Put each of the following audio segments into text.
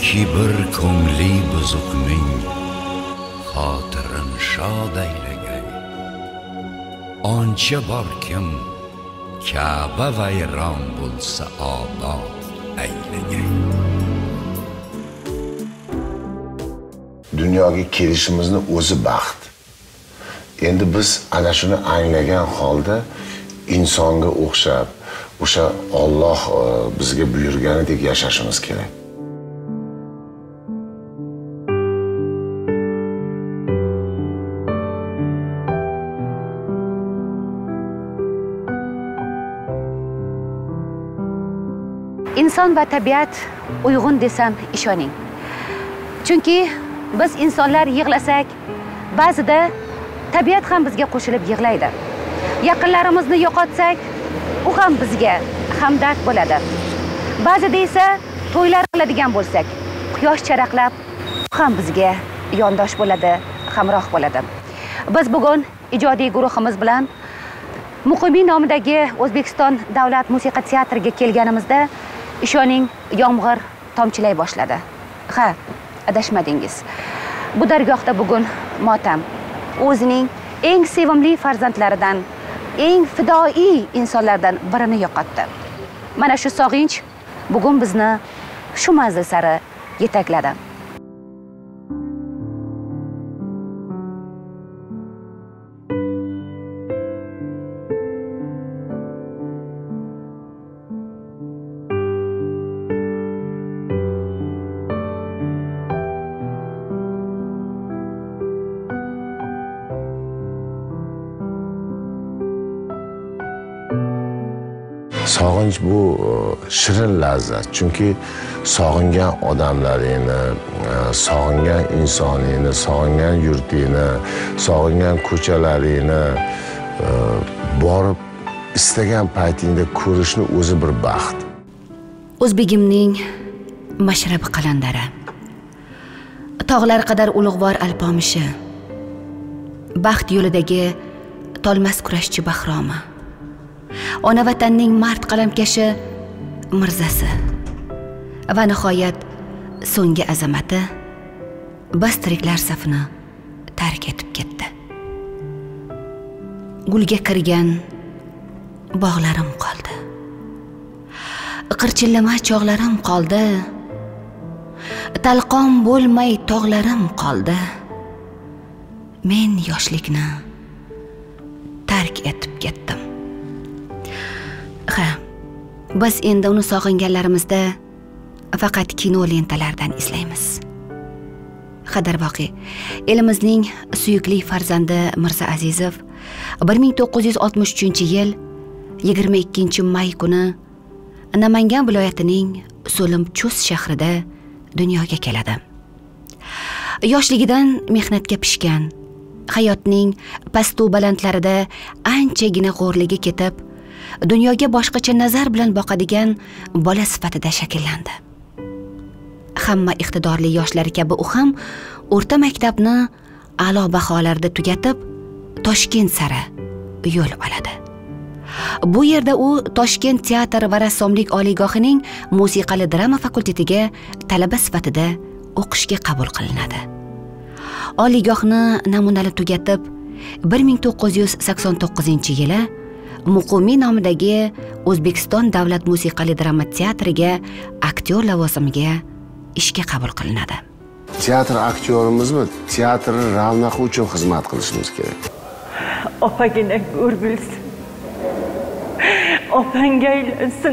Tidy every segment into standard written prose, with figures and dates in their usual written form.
kibr ko'ngli buzuqning xotirin shod aylagay. Oncha borkim Ka'ba vayron bo'lsa obod aylagay. Dunyoga kelishimizni o'zi baxt. Endi biz ana shuni anglagan holda insonga o'xshab, o'sha Alloh bizga buyurganidek yashashimiz kerak. Inson va tabiat uyg'un desam ishoning. Chunki biz insonlar yig'lasak, ba'zida tabiat ham bizga qo'shilib yig'laydi. Yaqinlarimizni yo'qotsak, u ham bizga hamdard bo'ladi. Ba'zida esa to'ylar qiladigan bo'lsak, quyosh charaqlab, u ham bizga yondosh bo'ladi, hamroh bo'ladi. Biz bugun ijodiy guruhimiz bilan Muqimiy nomidagi O'zbekiston davlat musiqa teatriga kelganimizda ishoning, yomg'ir tomchilay boshladi. Ha, adashmadingiz. Bu dargohda bugun motam o'zining eng sevimli farzandlaridan, eng fidoi insonlardan birini yo'qotdi. Mana shu sog'inch bugun bizni shu manzil sari yetakladi. Sog'inch bu shirin lazzat. Chunki sog'ingan odamlaringni, sog'ingan insoningni, sog'ingan yurtingni, sog'ingan ko'chalaringni borib istagan paytingda ko'rishni o'zi bir baxt. O'zbegimning mashrabi qalandari, tog'lar qadar ulug'vor alpomishi, baxt yo'lidagi tolmas kurashchi Bahromi, ona vatanning mard qalamkashi Mirzasi va nihoyat so'nggi azamati bas tiriklar safini tark etib ketdi. Gulga kirgan bog'larim qoldi, qirchillama chog'larim qoldi, talqon bo'lmay tog'larim qoldi. Men yoshlikni tark etib ketdim. Ha, biz endi uni sog'inganlarimizda faqat kino lentalaridan eslaymiz. Qadarvoqi, elimizning suyukli farzandi Mirza Azizov 1963-yil 22-may kuni Namangan viloyatining So'lim-Chust shahrida dunyoga keladi. Yoshligidan mehnatga pishgan, hayotning pastu balandlarida anchagina g'o'rligi ketib, dunyoga boshqacha nazar bilan boqadigan bola sifatida shakllandi. Hamma iqtidorli yoshlar kabi u ham o'rta maktabni a'lo baholarda tugatib, Toshkent sari yo'l oladi. Bu yerda u Toshkent teatr va rassomlik oliygohining musiqali drama fakultetiga talaba sifatida o'qishga qabul qilinadi. Oliygohni namunali tugatib, 1989-yili Muqimiy nomidagi O'zbekiston davlat musiqali drama teatriga aktyor lavozimiga ishga qabul qilinadi. Teatr aktyorimizmi? Teatr ravnaqi uchun xizmat qilishimiz kerak. Opagina ko'r bilsin. Opangga aylansin.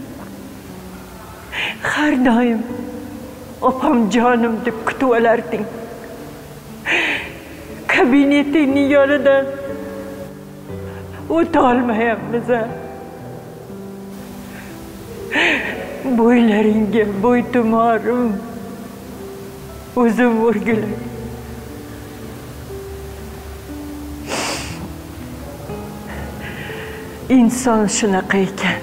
Har doim opam jonim deb kutib olarding. Kabinetingning yonidan o'tolmayapmiz. Bo'ylaringga bo'ytumorim o'zim o'rgilay. Inson shunaqa ekan.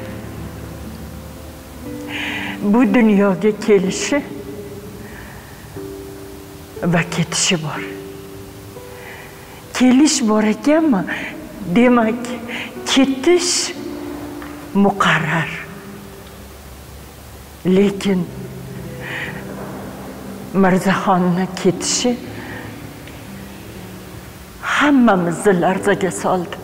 Bu dunyoga kelishi va ketishi bor. Kelish bor ekanmi? Demak, ketish muqarrar. Lekin Mirzaxonni ketishi hammamizni larzaga soldi.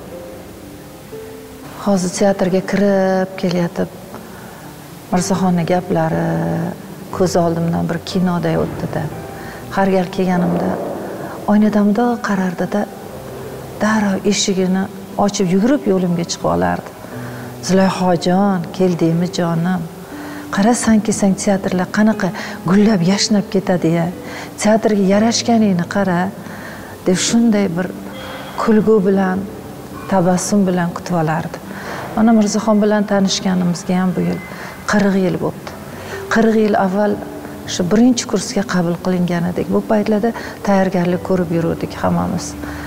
Hozir teatrga kirib kelayotib Mirzaxonni gaplari ko'z oldimdan bir kinoday o'tdi-da. Har gal kelganimda oynadan mundoq qarardi-da, darrov eshigini ochib yugurib yo'limga chiqib olardi. Zulayhojon, keldingmi jonim? Qarasan kelsang teatrlar qanaqa gullab yashnab ketadi-ya. Teatrga yarashganingni qara, deb shunday bir kulgu bilan, tabassum bilan kutib olardi. Mana Mirzaxon bilan tanishganimizga ham bu yil 40 yil bo'ldi. 40 yil avval shu birinchi kursga qabul qilingan edik. Bu paytlarda tayyorgarlik ko'rib yurdik hammamiz.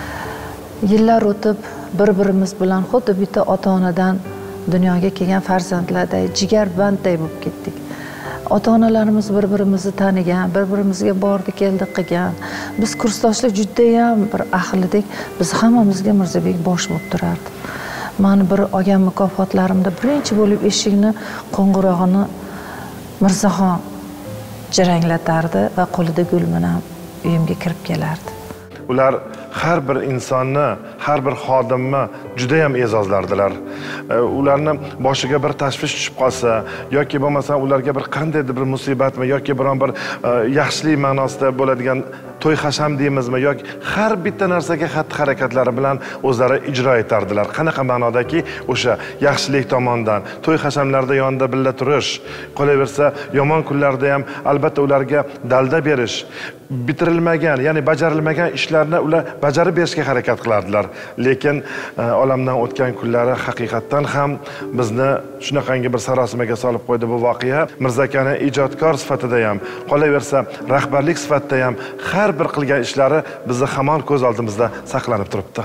Yillar o'tib bir-birimiz bilan xuddi bitta ota-onadan dunyoga kelgan farzandlarday jigarbandday bo'lib ketdik. Ota-onalarimiz bir-birimizni tanigan, bir-birimizga bordi keldi qilgan. Biz kursdoshlar juda ham bir ahil edik. Biz hammamizga Mirzabek bosh bo'lib turardi. Mani bir olgan mukofotlarimda birinchi bo'lib eshikni qo'ng'irog'ini Mirzaxon jaranglatardi va qo'lida gul bilan uyimga kirib kelardi. Ular har bir insonni, har bir xodimni juda ham e'zozlardilar. Ularni boshiga bir tashvish tushib qolsa yoki bo'lmasa ularga bir qandaydir bir musibatmi yoki biron bir yaxshilik ma'nosida bo'ladigan to'y hasham deymizmi yoki har bitta narsaga xatti-harakatlari bilan o'zlari ijro etardilar. Qanaqa ma'nodaki, o'sha yaxshilik tomondan to'y hashamlarda yonida billa turish, qolaversa yomon kunlarda ham albatta ularga dalda berish, bitirilmagan, ya'ni bajarilmagan ishlarni ular bajarib berishga harakat qilardilar. Lekin olamdan o'tgan kunlari haqiqatdan ham bizni shunaqangi bir sarosimaga solib qo'ydi bu voqea. Mirza akani ijodkor sifatida ham, qolaversa rahbarlik sifatida ham har bir qilgan ishlari bizni hamon ko'z oldimizda saqlanib turibdi.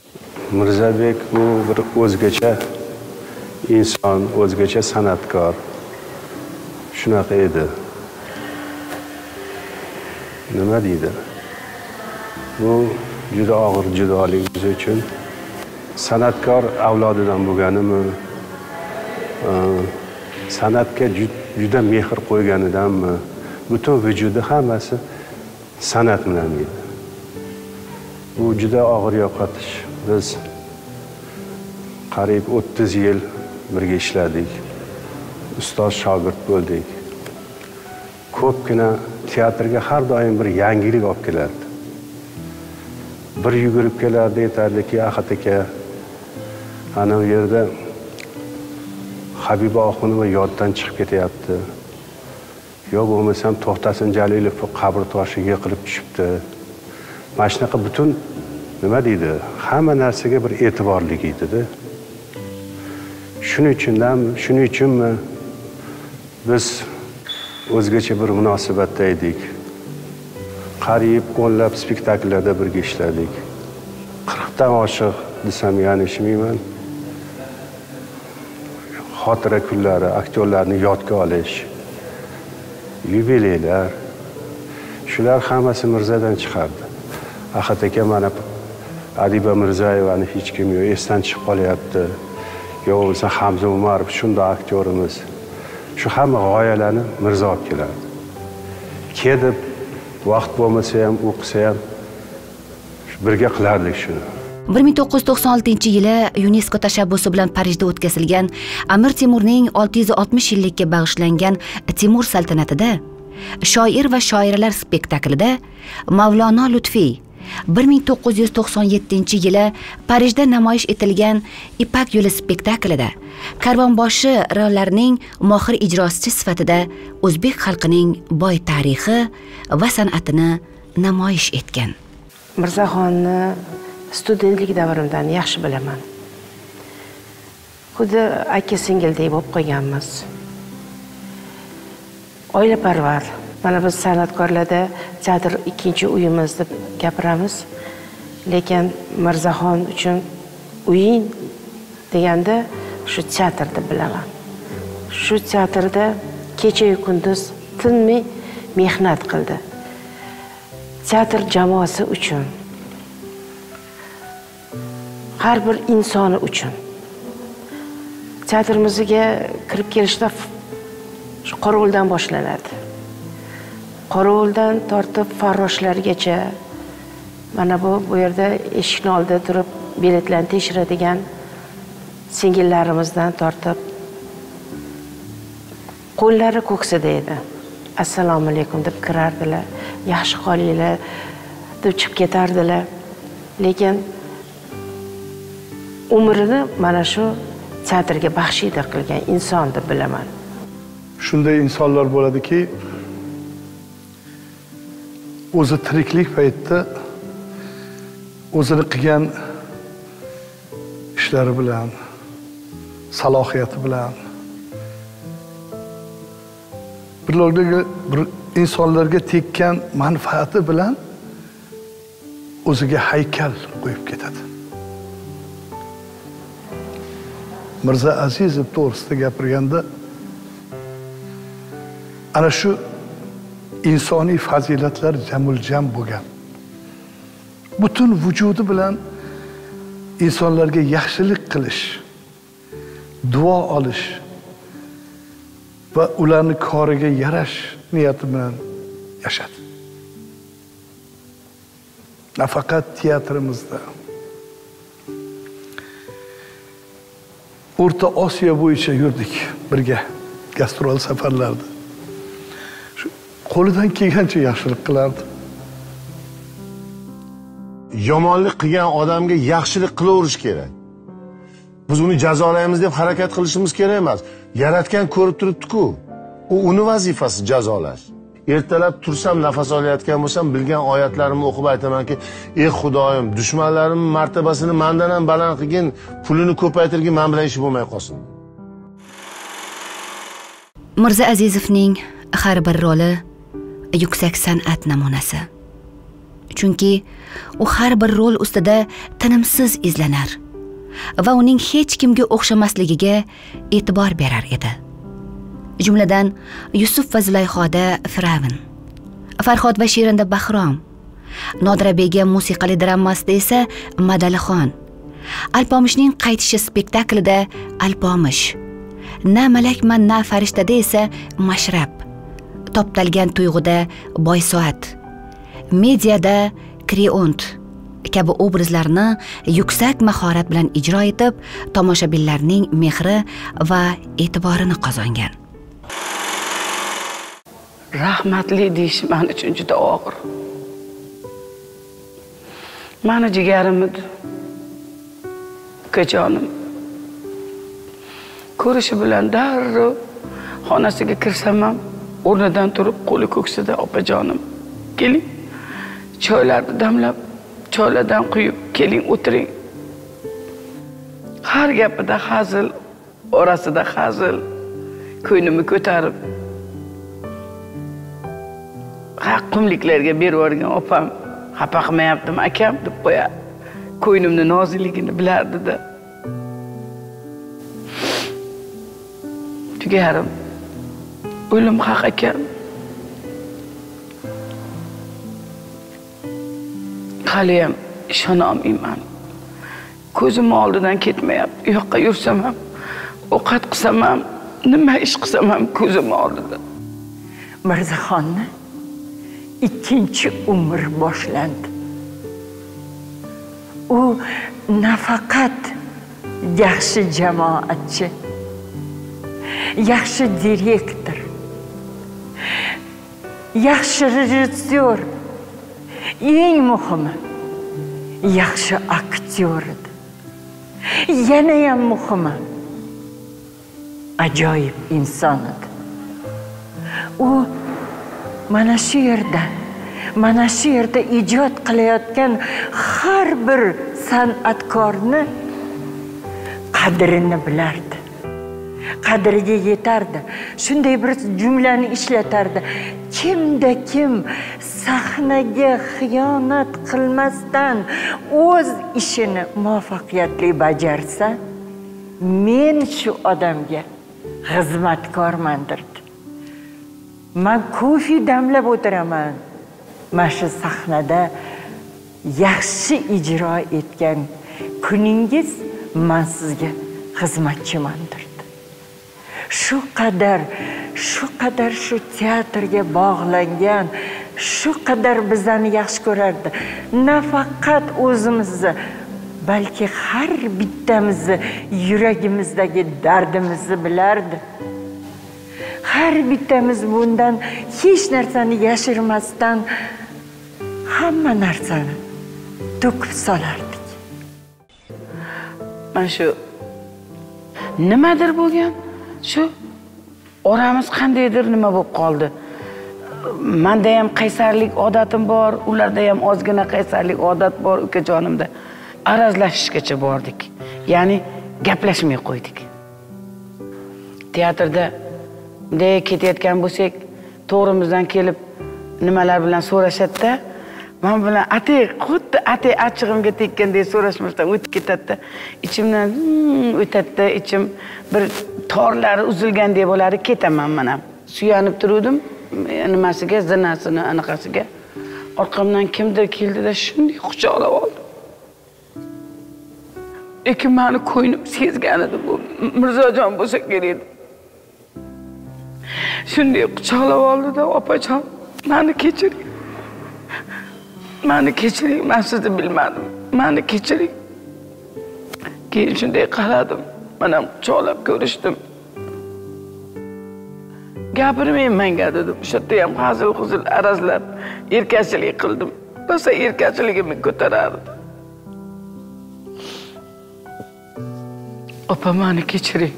Mirzabek bu bir o'zgacha inson, o'zgacha san'atkor. Shunaqa edi. Nima deydi? Bu juda og'ir judolik biz uchun. San'atkor avlodidan bo'lganimi, san'atga juda mehr qo'yganidanmi, butun vujudi hammasi san'at bilan edi. Bu juda og'ir yo'qotish. Biz qariyb 30 yil birga ishladik. Ustoz shogird bo'ldik. Ko'pgina teatrga har doim bir yangilik olib kelardi. Bir yugurib kelardi, aytardiki, Ahad aka, ana u yerda Habiba Oxunova yoddan chiqib ketyapti. Yo bo'lmasam To'xtasin Jalilov qabr toshiga yiqilib tushibdi. Mana shunaqa butun nima deydi, hamma narsaga bir e'tiborlik edi-da. Shuning uchunmi biz o'zgacha bir munosabatda edik. Qariyb 10lab spektakllarda birga ishladik. 40 dan oshiq desam yanglishmayman. Xotira kunlari, aktyorlarni yodga olish, yubileylar, shular hammasi Mirzadan chiqardi. Ahad aka, mana Adiba Mirzayevani hech kim yo'q, esdan chiqib qolyapti. Yo bo'lsa Hamza Umarov shunday aktyorimiz. Shu hamma g'oyalarni Mirza olib keladi. Kedib vaqt bo'lmasa ham, o'qisa ham birga qilardik shuni. 1996-yili UNESCO tashabbusi bilan Parijda o'tkazilgan Amir Temurning 660 yillikka bag'ishlangan Temur saltanatida shoir va shoiralar spektaklida Mavlono Lutfiy 1997-yili Parijda namoyish etilgan Ipak yo'li spektaklida karvonboshi rollarining mohir ijrochisi sifatida o'zbek xalqining boy tarixi va san'atini namoyish etgan. Mirzaxonni studentlik davrimdan yaxshi bilaman. Xuddi aka-singildek bo'lib qolganmiz. Oilaparvar. Mana biz san'atkorlarda teatr ikkinchi uyimiz deb gapiramiz. Lekin Mirzaxon uchun uying deganda shu teatr deb bilaman. Shu teatrda kecha-yu kunduz tinmay mehnat qildi. Teatr jamoasi uchun, har bir insoni uchun. Teatrimizga kirib kelishda qorovuldan boshlanadi. qorovuldan tortib farroshlargacha mana bu yerda eshikni oldida turib biletlarni tekshiradigan singillarimizdan tortib qo'llari ko'ksida edi. Assalomu alaykum deb kirardilar, yaxshi qolinglar deb chiqib ketardilar. Lekin umrini mana shu teatrga baxshida qilgan inson deb bilaman. Shunday insonlar bo'ladiki, o'zi tiriklik paytida o'zini qilgan ishlari bilan, salohiyati bilan bir insonlarga tekkan manfaati bilan o'ziga haykal qo'yib ketadi. Mirza Azizov to'g'risida gapirganda ana shu insoniy fazilatlar jamul-jam bo'lgan. Butun vujudi bilan insonlarga yaxshilik qilish, duo olish va ularni koriga yarash niyati bilan yashadi. Nafaqat teatrimizda, O'rta Osiyo bo'yicha yurdik birga gastrol safarlarda. Qo'lidan kelgancha yaxshilik qilardi. Yomonlik qilgan odamga yaxshilik qilaverish kerak. Biz uni jazolaymiz deb harakat qilishimiz kerak emas. Yaratgan ko'rib turibdi-ku. Uni vazifasi jazolash. Ertalab tursam, nafas olayotgan bo'lsam, bilgan oyatlarimni o'qib aytamanki, ey Xudoyim, dushmanlarim martabasini mendan ham baland qilgin, pulini ko'paytirgin, men bilan ishi bo'lmay qolsin. Mirza Azizovning har bir roli yuksak san'at namunasi. Chunki u har bir rol ustida tinimsiz izlanar va uning hech kimga o'xshamasligiga e'tibor berar edi. Jumladan Yusuf va Zulayhoda Firavn, Farhod va Shirinda Bahrom, Nodira begim musiqali dramasida esa Madalixon, Alpomishning qaytishi spektaklida Alpomish, Na malakman na farishtada esa Mashrab, Toptalgan tuyg'uda Boysoat, Mediada Kreont kabi obrazlarni yuksak mahorat bilan ijro etib, tomoshabinlarning mehri va e'tiborini qozongan. Rahmatli deyish men uchun juda og'ir. Mani jigarim edi. Ukajonim. Ko'rishi bilan darrov xonasiga kirsam ham o'rnidan turib qo'li ko'ksida, opajonim, keling. Choylarni damlab, choylardan quyib, keling o'tiring. Har gapida hazil, orasida hazil, ko'nglimi ko'tarib qumliklarga berib yuborgan opam, xafa qilmayaptimi akam deb qo'yar. Ko'nglimni nozligini bilardi-da. Jigarim, o'lim haq ekan. Haliyam ishona olmayman. Ko'zim oldidan ketmayapti. U yoqqa yursam ham, ovqat qilsam ham, nima ish qilsam ham ko'zim oldida. Mirzaxonni ikkinchi umr boshlandi. U nafaqat yaxshi jamoatchi, yaxshi direktor, yaxshi rejissyor, eng muhimi yaxshi aktyor edi. Yana ham muhimi ajoyib inson edi. U mana shu yerda ijod qilayotgan har bir san'atkorni qadrini bilardi. Qadriga yetardi. Shunday bir jumlani ishlatardi. Kimda kim sahnaga xiyonat qilmasdan o'z ishini muvaffaqiyatli bajarsa, men shu odamga xizmatkorman derdi. Men ko'fi damlab o'tiraman. Mana shu sahnada yaxshi ijro etgan kuningiz men sizga xizmatchiman derdi. Shu qadar shu qadar shu teatrga bog'langan, shu qadar bizani yaxshi ko'rardi. Nafaqat o'zimizni, balki har bittamizni yuragimizdagi dardimizni bilardi. Har bittamiz bundan hech narsani yashirmasdan hamma narsani to'kib solardik. Mana shu nimadir bo'lgan, shu oramiz qandaydir nima bo'lib qoldi. Menda ham qaysarlik odatim bor, ularda ham ozgina qaysarlik odat bor ukajonimda. Arazlashishgacha bordik. Ya'ni gaplashmay qo'ydik. Teatrda bunday ketayotgan bo'lsak, to'g'rimizdan kelib nimalar bilan so'rashadi-da, men bilan xuddi achchig'imga tekkandek so'rashmasdan o'tib ketadi-da. Ichimdan o'tadi-da, ichim bir torlari uzilgandek bo'ladi, ketaman men ham. Suyanib turdim, nimasiga, zinasini anaqasiga. Orqamdan kimdir keldi-da, shunday quchoqlab oldi. Lekin meni ko'nglim sezgan edi, bu Mirzojon bo'lsa kerak. Shunday quchoqlab oldi-da, opajon, meni kechiring. Meni kechiring, men sizni bilmadim. Meni kechiring. Keyin shunday qaradim, men ham quchoqlab ko'rishdim. Gapirmayman dedim. O'sha yerda ham hazil-huzul arazlab, erkakchilik qildim. Bo'lsa erkakchiligimni ko'tarardim. Opa, meni kechiring.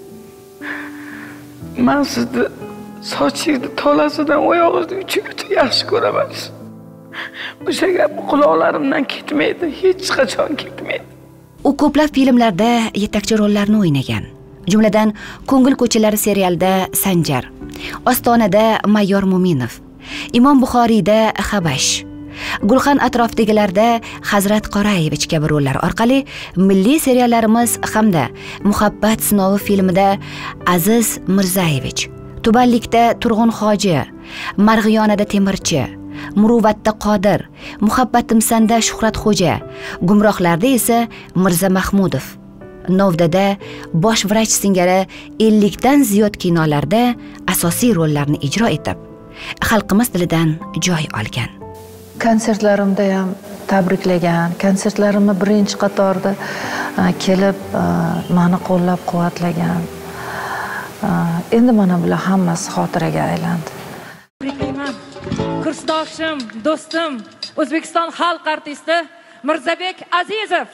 Men sizni sochingizni tolasidan oyog'ingizni uchigacha yaxshi ko'raman. O'sha gap quloqlarimdan ketmaydi, hech qachon ketmaydi. U ko'plab filmlarda yetakchi rollarni o'ynagan. Jumladan Ko'ngil ko'chalari serialida Sanjar, Ostonada Mayor Muminov, Imom Buxoriyda Habash, Gulxan atrofidagilarda Hazrat Qorayevich kabi rollar orqali milliy seriallarimiz hamda Muhabbat sinovi filmida Aziz Mirzayevich, Tubanlikda Turg'un Hoji, Marg'iyonada Temirchi, Muruvvatda Qodir, Muhabbatimsanda Shuhrat Xo'ja, Gumrohlarda esa Mirza Mahmudov, Novdada bosh vrach singari 50 dan ziyod kinolarda asosiy rollarni ijro etib, xalqimiz dilidan joy olgan. Konsertlarimda ham tabriklagan, konsertlarimni birinchi qatorda kelib meni qo'llab-quvvatlagan. Endi mana bular hammasi xotiraga aylandi. Tabriklayman. Kursdoshim, do'stim, O'zbekiston xalq artisti Mirzabek Azizov.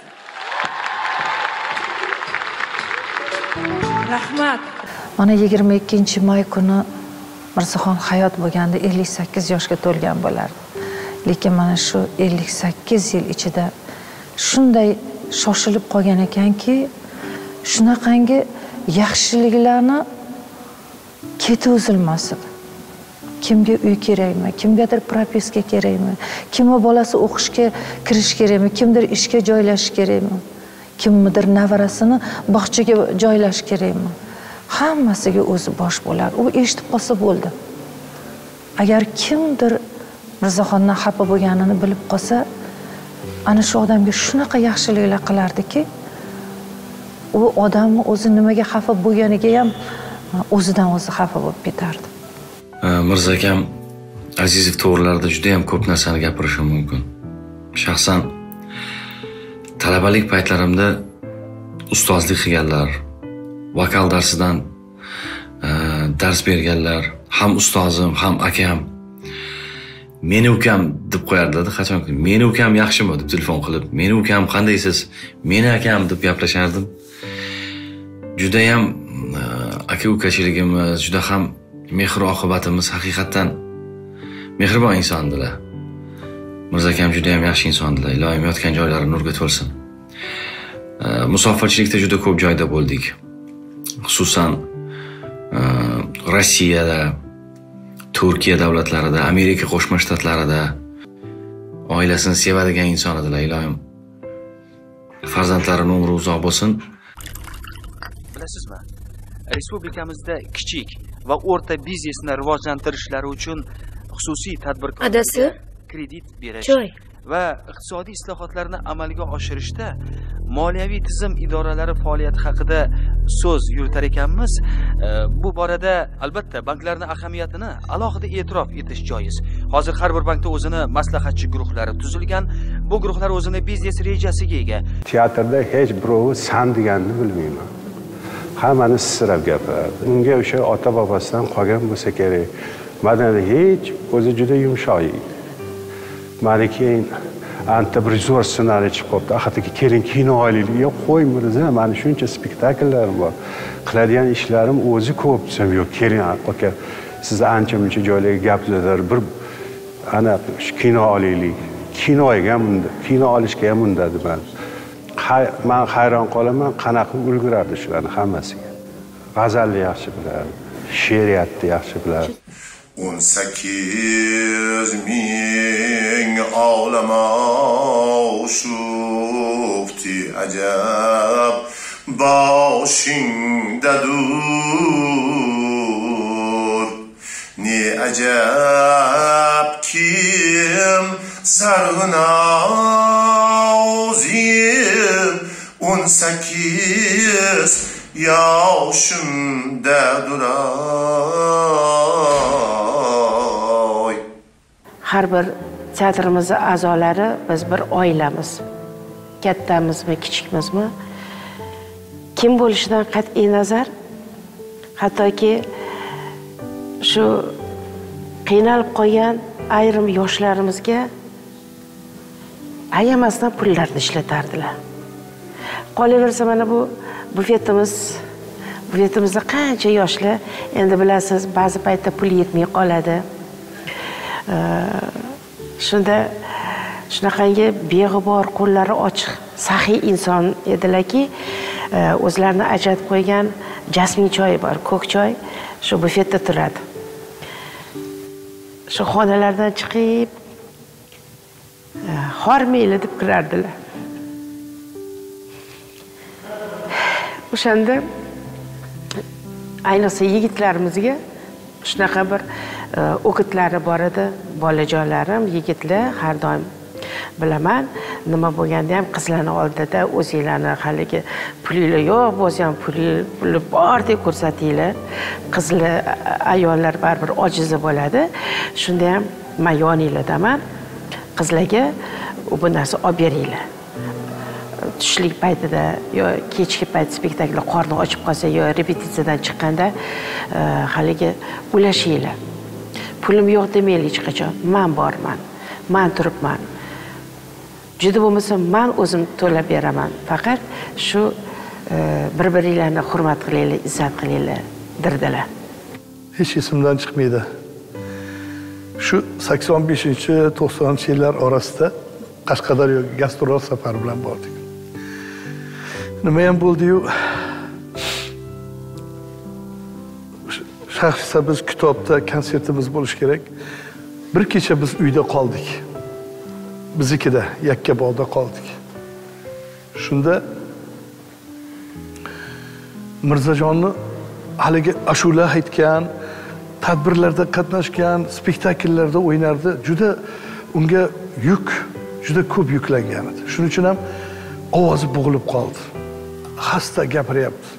Rahmat. Mana 22-may kuni Mirzaxon hayot bo'lganda 58 yoshga to'lgan bo'lardi. Lekin mana shu 58 yil ichida shunday shoshilib qolgan ekanki, shunaqangi yaxshiliklarni keti uzilmas edi. Kimga uy kerakmi, kimgadir propiska kerakmi, kimga bolasi o'qishga kirish kerakmi, kimdir ishga joylashish kerakmi, kimdir navarasini bog'chaga joylash kerakmi. Hammasiga o'zi bosh bo'lar. U eshitib qolsa bo'ldi. Agar kimdir Mirzaxondan xafa bo'lganini bilib qolsa, ana shu odamga shunaqa yaxshiliklar qilardiki, u odamni o'zi nimaga xafa bo'lganiga ham o'zidan o'zi xafa bo'lib ketardi. Mirza akam Azizov to'g'rilarida juda ham ko'p narsani gapirishim mumkin. Shaxsan talabalik paytlarimda ustozlik qilganlar, vokal darsidan dars berganlar, ham ustozim, ham akam meni ukam deb qo'yardi, qachonki meni ukam yaxshimi deb telefon qilib, meni ukam qandaysiz, meni akam deb gaplashardim. Juda ham aka-ukachiligimiz, juda ham mehr oqibatimiz haqiqatan mehribon insondilar. Mirza akam juda ham yaxshi insondilar. Ilohim yotgan joylari nurga to'lsin. Musofirchilikda juda ko'p joyda bo'ldik. Xususan Rossiyada, Turkiya davlatlarida, Amerika Qo'shma Shtatlarida oilasini sevadigan inson edilar. Ilohim farzandlarining umri uzoq bo'lsin. Bilasizmi? Respublikamizda kichik va o'rta biznesni rivojlantirishlari uchun xususiy tadbirkorlarga kredit berish va iqtisodiy islohotlarni amalga oshirishda moliyaviy tizim idoralari faoliyati haqida so'z yuritar ekanmiz. Bu borada albatta banklarning ahamiyatini alohida e'tirof etish joiz. Hozir har bir bankda o'zini maslahatchi guruhlari tuzilgan. Bu guruhlar o'zini biznes rejasiga ega. Teatrda hech birovi san deganini bilmayman. Hammani sirab gapiradi. Unga o'sha ota bobasidan qolgan bo'lsa kerak. Madani hech o'zi juda yumshoq edi. Mana keyin anta bir zo'r ssenariy chiqib qoldi. Axatga keling kino olaylik. Yo'q, qo'y Mirza, mana shuncha spektakllar bor. Qiladigan ishlarim o'zi ko'p desam, yo'q, keling aka. Siz ancha-muncha joylarga gaplar bir ana kino olaylik. Kino olishga ham undadi men. Men hayron qolaman, qanaqa ulgurardi shularni hammasiga. G'azalni yaxshi bilardi, she'riyatni yaxshi bilardi. 18,000 olama shufti ajab boshingdadur. Ne ajab kim sarg'inozim 18 yoshimdadur. Har bir teatrimiz a'zolari biz bir oilamiz. Kattamizmi, kichikmizmi? Kim bo'lishidan qat'iy nazar, hattoki shu qiynalib qolgan ayrim yoshlarimizga ayamasdan pullarni ishlatardilar. Qolaversa mana bu bufetimizda qancha yoshlar, endi bilasiz, ba'zi paytda pul yetmay qoladi. Shunda shunaqangi beg'ubor, qo'llari ochiq, saxiy inson edilarki, o'zlarini ajratib qo'ygan jasmin choyi bor, ko'k choy, shu bufetda turadi. Shu xonalardan chiqib, hormayli deb kirardilar. O'shanda ayniqsa yigitlarimizga shunaqa bir o'qitlari bor edi. Bolajonlarim, yigitlar har doim bilaman, nima bo'lganda ham qizlarni oldida o'zinglarni haligi pulinglar yo'q bo'lsa ham puli bor deb ko'rsatinglar. Qizlar, ayollar baribir ojizi bo'ladi. Shunda ham men yoninglardaman. Qizlarga bu narsa olib beringlar. Tushlik paytida yo kechki payt spektaklda qorni ochib qolsa yo repetitsiyadan chiqqanda haligi ulashinglar. Pulim yo'q demaylik hech qachon. Men borman. Men turibman. Juda bo'lmasa men o'zim to'lab beraman. Faqat shu bir-biringlarni hurmat qilinglar, izzat qilinglar dirdilar. Hech esimdan chiqmaydi. Shu 85-90-yillar orasida Qashqadaryoga gastrol safar bilan bordik. Nima ham bo'ldi-yu? Shaxsan biz kitobda konsertimiz bo'lish kerak. Bir kecha biz uyda qoldik. Biznikida Yakkabog'da qoldik. Shunda Mirzajonni haligi ashula aytgan, tadbirlarda qatnashgan, spektakllarda o'ynardi. Juda unga juda ko'p yuklangan edi. Shuning uchun ham ovozi bo'g'ilib qoldi. Xasta gapiryapti.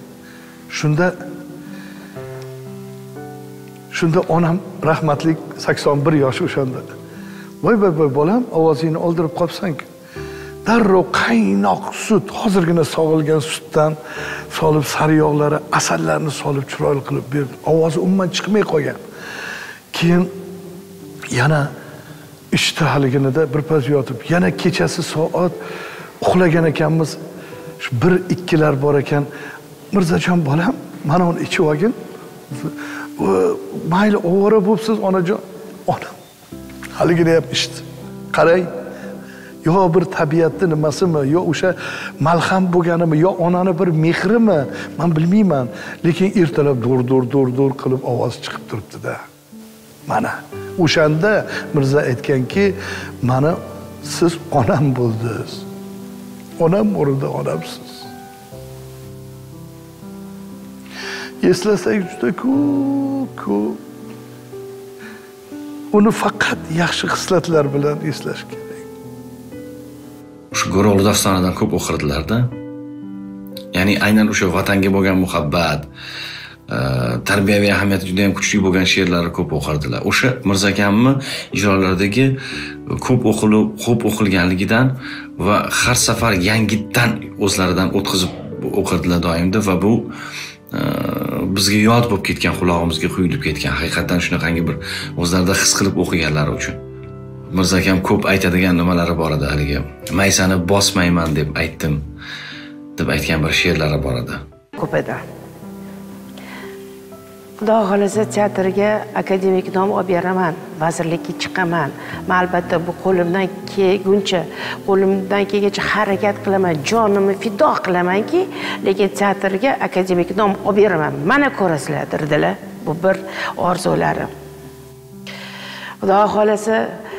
Shunda onam rahmatlik 81 yosh o'shanda. Voy bolam, ovozingni oldirib qolibsan-ku. Darrov qaynoq sut, hozirgina sog'ilgan sutdan solib sariyog'lari, asallarni solib chiroyli qilib berdi. Ovozi umuman chiqmay qolgan. Keyin yana ishtahaliginida birpas yotib, yana kechasi soat uxlagan ekanmiz. Shu 1-2lar bor ekan. Mirzajon bolam, mana uni ichib olgin. Mayli, ovora bo'libsiz onajon. Onam haligini ham ichdi. Qarang, yo bir tabiatni nimasimi, yo o'sha malham bo'lganimi, yo onani bir mehrimi, men bilmayman. Lekin ertalab dur qilib ovoz chiqib turibdi-da. Mana o'shanda Mirza aytganki, mana siz onam bo'ldingiz. Onam o'rnida onamsiz. Eslasak juda ko'p. Uni faqat yaxshi xislatlar bilan eslash kerak. Shu Go'ro'g'li dafsonadan ko'p o'qirdilar-da. Ya'ni aynan o'sha vatanga bo'lgan muhabbat, tarbiyaviy ahamiyati juda ham kuchli bo'lgan she'rlari ko'p o'qirdilar. O'sha Mirza akamni ijrolaridagi ko'p o'qilganligidan va har safar yangitdan o'zlaridan o'tkazib o'qirdilar doimda va bu bizga yod bo'lib ketgan, qulog'imizga quyilib ketgan. Haqiqatan shunaqangi bir o'zlarida his qilib o'qiganlari uchun. Mirza akam ko'p aytadigan nimalari bor edi haligi. Maysani bosmayman deb aytdim deb aytgan bir she'rlari bor edi. Ko'p edi. Xudo xolasa teatrga akademik nom olib beraman, vazirlikka chiqaman. Men albatta bu qo'limdan kelguncha harakat qilaman, jonimni fido qilamanki, lekin teatrga akademik nom olib beraman. Mana ko'rasizlar dedilar. Bu bir orzularim. Xudo xolasa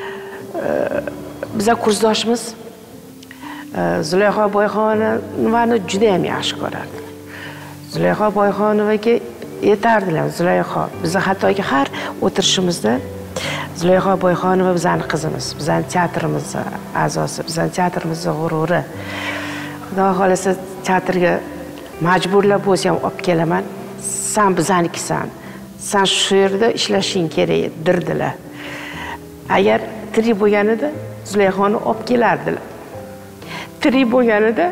biza kursdoshimiz Zulayho Boyxonovani juda ham yaxshi ko'rardi. Zulayho Boyxonovaga yetardilar. Zulayho bizni hattoki har o'tirishimizda Zulayho Boyxonova bizning qizimiz, bizning teatrimiz a'zosi, bizning teatrimizning g'ururi. Xudo xolasa teatrga majburlab bo'lsa ham olib kelaman. Sen bizanikisan. Sen shu yerda ishlashing kerak dirdilar. Agar tirik bo'lganida Zulayxoni olib kelardilar. Tirik bo'lganida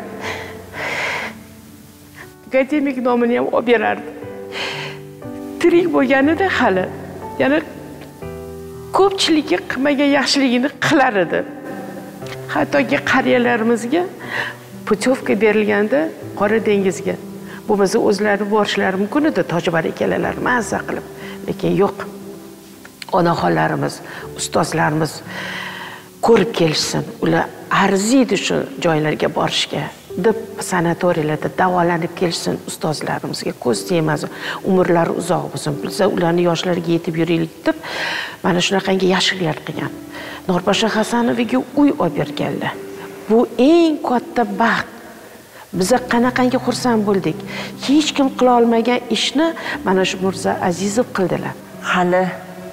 akademik nomini ham olib berardi. Tirik bo'lganida hali, ya'ni ko'pchilikka qilmagan yaxshiligini qilar edi. Hattoki qariyalarimizga putyovka berilganda Qora dengizga bo'lmasa o'zlari borishlari mumkin edi, Tojbar akalar mazza qilib, lekin yo'q. Onaxonlarimiz, ustozlarimiz ko'rib kelishsin, ular arziydi shu joylarga borishga deb sanatoriylarda davolanib kelishsin, ustozlarimizga ko'z tegmasin, umrlari uzoq bo'lsin, biz ularni yoshlariga yetib yuraylik deb mana shunaqangi yaxshiliklar qilgan. Norpasha Hasanovaga uy olib berganlar. Bu eng katta baxt. Biz qanaqangi xursand bo'ldik. Hech kim qila olmagan ishni mana shu Mirza Azizov qildilar. Hali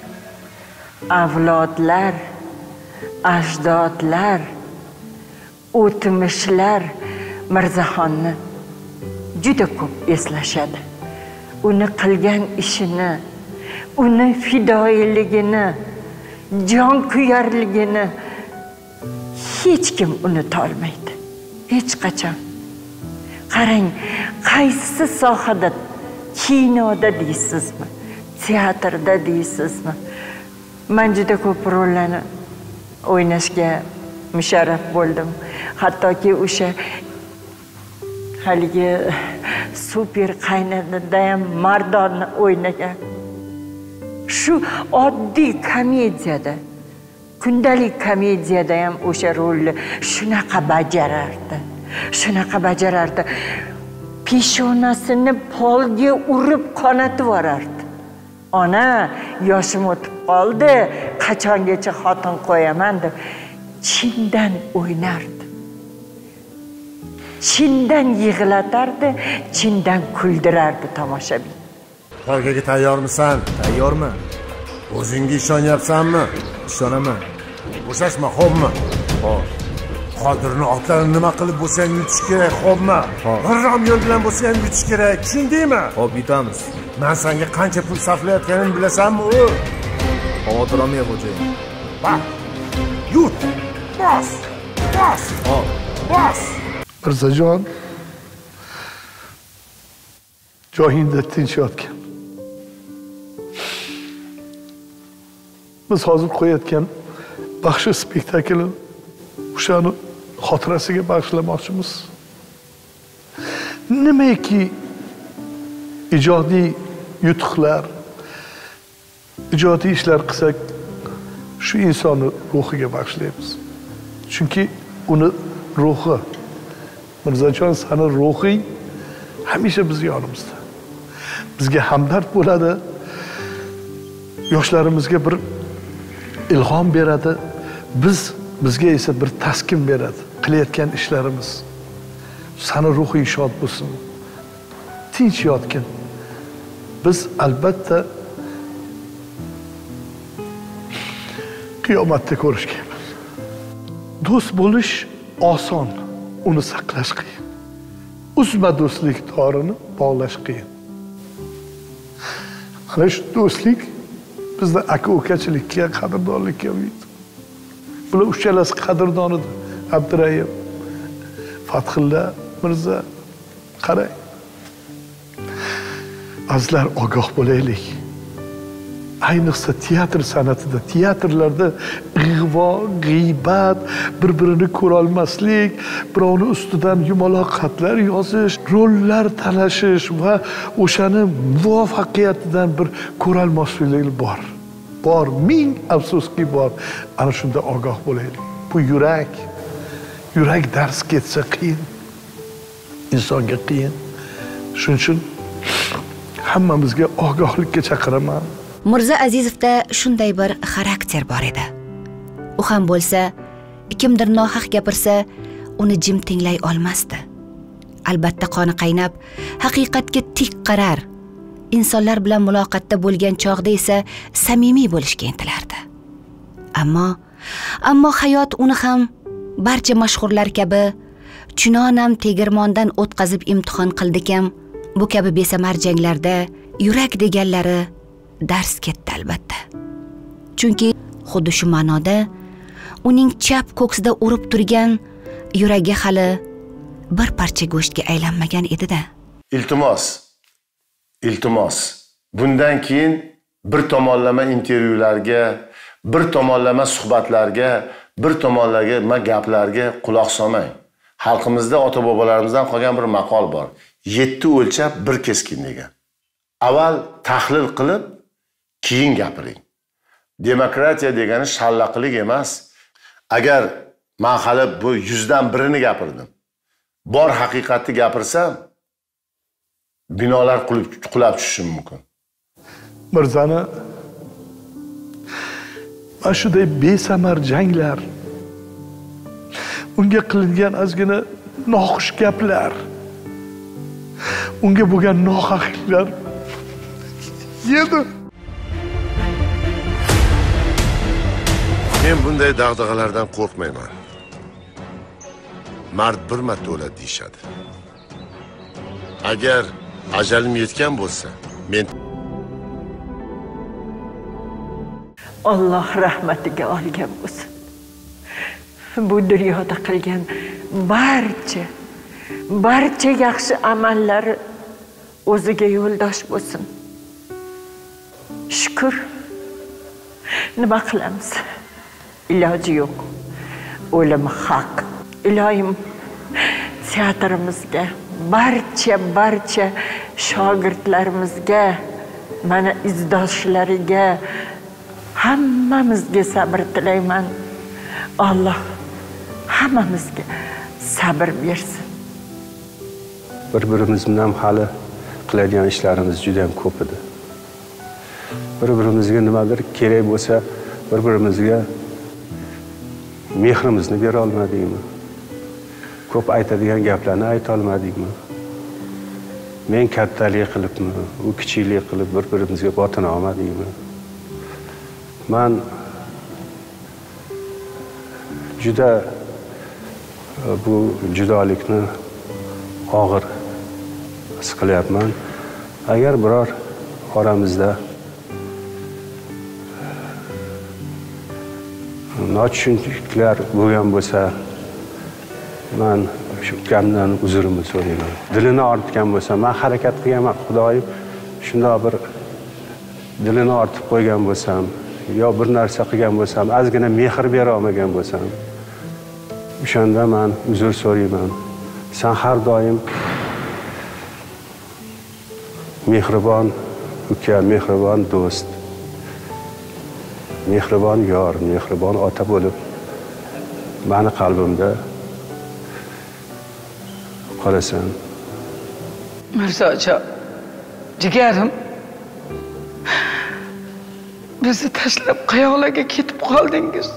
avlodlar, ajdodlar, o'tmishlar Mirzaxonni juda ko'p eslashadi. Uni qilgan ishini, uni fidoyiligini, jon kuyarligini hech kim unuta olmaydi. Hech qachon. Qarang, qaysi sohada, kinoda deysizmi, teatrda deysizmi? Men juda ko'p rollarni o'ynashga musharraf bo'ldim. Hattoki o'sha haligi super qaynonada ham mardonni o'ynagan. Shu oddiy komediyada, kundalik komediyada ham o'sha rolni shunaqa bajarardi. Shunaqa bajarardi. Peshonasini polga urib qonatib yuborardi. Ona, yoshim o'tib qoldi, qachongacha xotin qo'yaman deb chindan o'ynardi. Chindan yig'latardi, chindan kuldirardi tomoshabin. Polgaga tayyormisan? Tayyorman. O'zingga ishonyapsanmi? Ishonaman. Bo'shashma, xo'pmi? Xo'p. Qodirni otlarini nima qilib bo'lsa ham yutish kerak, xo'pmi? G'irrom yo'l bilan bo'lsa ham yutish kerak, tushundingmi? Xo'p, yutamiz. Men senga qancha pul sarflayotganimni bilasanmi u? Xavotir olmang, xo'jayin. Bak. Yut. Bos. Bos. Hop. Bos. Mirzajon joyingda tinch yotgan. Biz hozir qo'yayotgan baxshi spektaklni o'shani xotirasiga bag'ishlamoqchimiz. Nimaiki ijodiy yutuqlar, ijodiy ishlar qilsak, shu insonni ruhiga bag'ishlaymiz. Chunki uni ruhi, Mirzajon, sani ruhing hamisha biz yonimizda. Bizga hamdard bo'ladi, yoshlarimizga bir ilhom beradi, bizga esa bir taskin beradi. Qilayotgan ishlarimiz. Sani ruhing shod bo'lsin. Tinch yotgin. Biz albatta qiyomatda ko'rishganmiz. Do'st bo'lish oson, uni saqlash qiyin. uzma do'stlik torini bog'lash qiyin. Ana shu do'stlik bizda aka-ukachilikka, qadrdonlikka uydi. Bular uchalasi qadrdon edi. Abdurayim, Fathilla Mirza, qarang. Azizlar, ogoh bo'laylik. Ayniqsa teatr san'atida, teatrlarda ig'vo, g'iybat, bir-birini ko'rolmaslik, birovni ustidan yumaloq xatlar yozish, rollar talashish va o'shani muvaffaqiyatidan bir ko'rolmaslik bor. Bor, ming afsuski bor. Ana shunda ogoh bo'laylik. Bu yurak dars ketsa qiyin. Insonga qiyin. Shuning uchun hammamizga ogohlikka chaqiraman. Mirza Azizovda shunday bir xarakter bor edi. U ham bo'lsa, kimdir nohaq gapirsa, uni jim tinglay olmasdi. Albatta qoni qaynab, haqiqatga tik qarar. Insonlar bilan muloqotda bo'lgan chog'da esa samimiy bo'lishga intilardi. Ammo hayot uni ham barcha mashhurlar kabi chunonam tegirmondan o'tkazib imtihon qildikam, bu kabi besamar janglarda yurak deganlari dars ketdi albatta. Chunki xuddi shu ma'noda uning chap ko'ksida urib turgan yuragi hali bir parcha go'shtga aylanmagan edi-da. Iltimos. Bundan keyin bir tomonlama intervyularga, bir tomonlama suhbatlarga, bir tomonlama gaplarga quloq solmang. Xalqimizda ota-bobolarimizdan qolgan bir maqol bor. 7 o'lchab bir keskin degan. Avval tahlil qilib, keyin gapiring. Demokratiya degani shallaqlik emas. Agar men hali bu 100dan birini gapirdim. Bor haqiqatni gapirsam, binolar qulab tushishi mumkin. Mirzani mana shunday besamar janglar, unga qilingan ozgina noxush gaplar, unga bo'lgan nohaqliklar yedi. Men bunday dag'dag'alardan qo'rqmayman. Mard bir marta o'ladi deyshadi. Agar ajalim yetgan bo'lsa, men Alloh rahmatiga olgan bo'lsin. Bu dunyoda qilgan barcha yaxshi amallari o'ziga yo'ldosh bo'lsin. Shukr. Nima qilamiz? Iloji yo'q. O'lim haq. Ilohim teatrimizga, barcha shogirdlarimizga, mana izdoshlariga, hammamizga sabr tilayman. Alloh hammamizga sabr bersin. Bir-birimiz bilan hali qiladigan ishlarimiz juda ham ko'p edi. Bir-birimizga nimadir kerak bo'lsa, bir-birimizga mehrimizni bera olmadikmi? Ko'p aytadigan gaplarni ayta olmadikmi? Men kattalik qilibmi, u kichiklik qilib bir-birimizga botina olmadikmi? Men juda bu judolikni og'ir his qilyapman. Agar biror oramizda notushunliklar bo'lgan bo'lsa, men shu ukamdan uzrimni so'rayman. Dilini ortgan bo'lsa, men harakat qilganman, Xudoyim shunday bir dilini ortib qo'ygan bo'lsam, yo bir narsa qilgan bo'lsam, ozgina mehr bera olmagan bo'lsam, o'shanda men uzr so'rayman. Sen har doim mehribon uka, mehribon do'st, mehribon yor, mehribon ota bo'lib, meni qalbimda qolasan. Mirzojon, jigarim, bizni tashlab qayoqlarga ketib qoldingiz?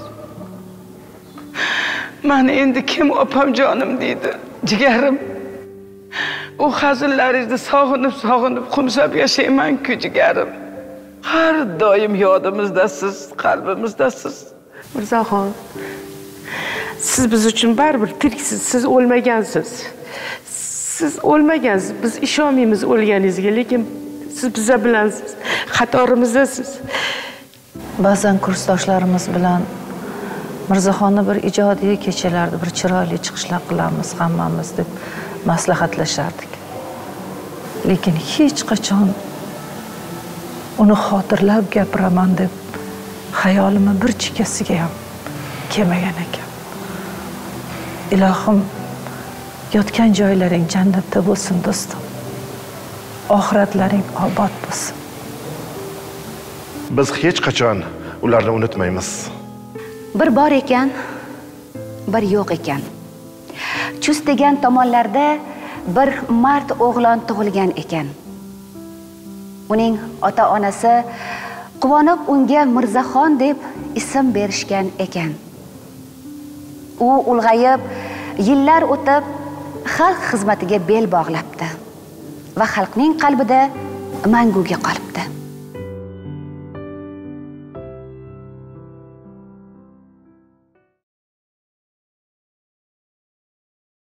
Mani endi kim opamjonim deydi, jigarim. U hazillaringizni sog'inib qumsab yashayman-ku, jigarim. Har doim yodimizdasiz, qalbimizdasiz. Mirzaxon, siz biz uchun baribir tiriksiz, siz o'lmagansiz. siz o'lmagansiz. Biz ishonmaymiz o'lganingizga, lekin siz biza bilansiz. Qatorimizdasiz. Ba'zan kursdoshlarimiz bilan Mirzaxonni bir ijodiy kechalarda bir chiroyli chiqishlar qilamiz hammamiz deb maslahatlashardik. Lekin hech qachon uni xotirlab gapiraman deb xayolimni bir chekkasiga ham kelmagan ekan. Ilohim yotgan joylaring jannatda bo'lsin do'stim. Oxiratlaring obod bo'lsin. Biz hech qachon ularni unutmaymiz. Bir bor ekan, bir yo'q ekan. Chust degan tomonlarda bir mard o'g'lon tug'ilgan ekan. Uning ota-onasi quvonib unga Mirzaxon deb ism berishgan ekan. U ulg'ayib, yillar o'tib xalq xizmatiga bel bog'labdi va xalqning qalbida manguga qolibdi.